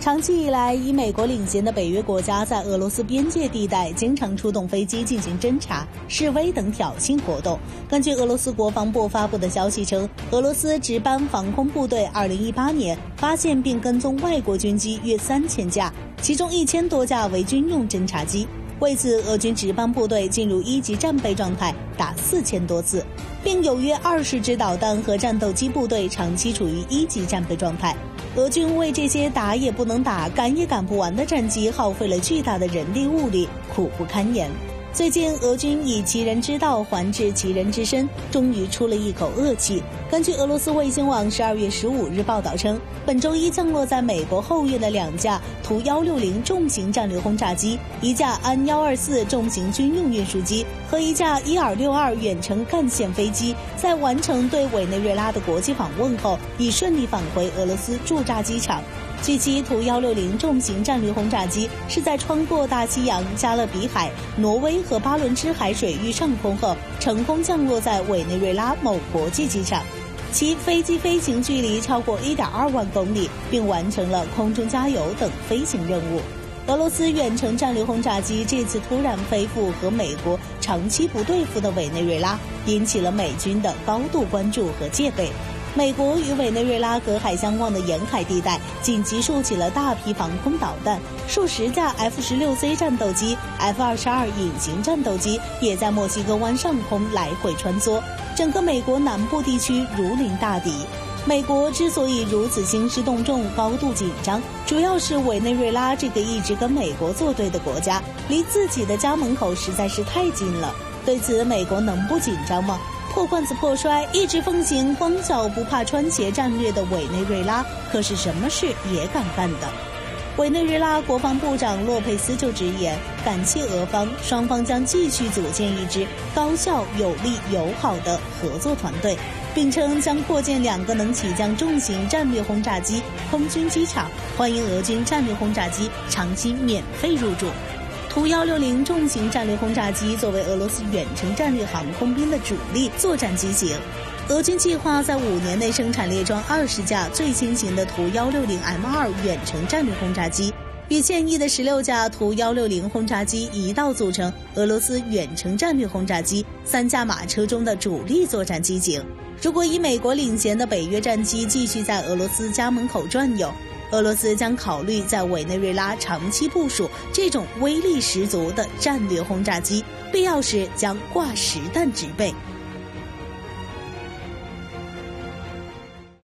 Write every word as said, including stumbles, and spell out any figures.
长期以来，以美国领衔的北约国家在俄罗斯边界地带经常出动飞机进行侦察、示威等挑衅活动。根据俄罗斯国防部发布的消息称，俄罗斯值班防空部队二零一八年发现并跟踪外国军机约三千架，其中一千多架为军用侦察机。为此，俄军值班部队进入一级战备状态达四千多次，并有约二十支导弹和战斗机部队长期处于一级战备状态。俄军为这些打也不能打、赶也赶不完的战机耗费了巨大的人力物力，苦不堪言。最近，俄军以其人之道还治其人之身，终于出了一口恶气。根据俄罗斯卫星网十二月十五日报道称，本周一降落在美国后院的两架图一六零重型战略轰炸机、一架安一二四重型军用运输机和一架伊尔六二远程干线飞机，在完成对委内瑞拉的国际访问后，已顺利返回俄罗斯驻扎机场。据悉，图一六零重型战略轰炸机是在穿过大西洋、加勒比海、挪威和巴伦支海水域上空后，成功降落在委内瑞拉某国际机场。其飞机飞行距离超过 一点二万公里，并完成了空中加油等飞行任务。俄罗斯远程战略轰炸机这次突然飞赴和美国长期不对付的委内瑞拉，引起了美军的高度关注和戒备。美国与委内瑞拉隔海相望的沿海地带紧急竖起了大批防空导弹，数十架 F 十六 C 战斗机、F 二十二 隐形战斗机也在墨西哥湾上空来回穿梭，整个美国南部地区如临大敌。美国之所以如此兴师动众、高度紧张，主要是委内瑞拉这个一直跟美国作对的国家，离自己的家门口实在是太近了。对此，美国能不紧张吗？破罐子破摔，一直奉行光脚不怕穿鞋战略的委内瑞拉，可是什么事也敢干的。委内瑞拉国防部长洛佩斯就直言，感谢俄方，双方将继续组建一支高效、有力、友好的合作团队，并称将扩建两个能起降重型战略轰炸机空军机场，欢迎俄军战略轰炸机长期免费入驻。图一六零重型战略轰炸机作为俄罗斯远程战略航空兵的主力作战机型，俄军计划在五年内生产列装二十架最新型的图一六零 M 二远程战略轰炸机，与现役的十六架图一六零轰炸机一道组成俄罗斯远程战略轰炸机三驾马车中的主力作战机型。如果以美国领衔的北约战机继续在俄罗斯家门口转悠，俄罗斯将考虑在委内瑞拉长期部署这种威力十足的战略轰炸机，必要时将挂实弹植被。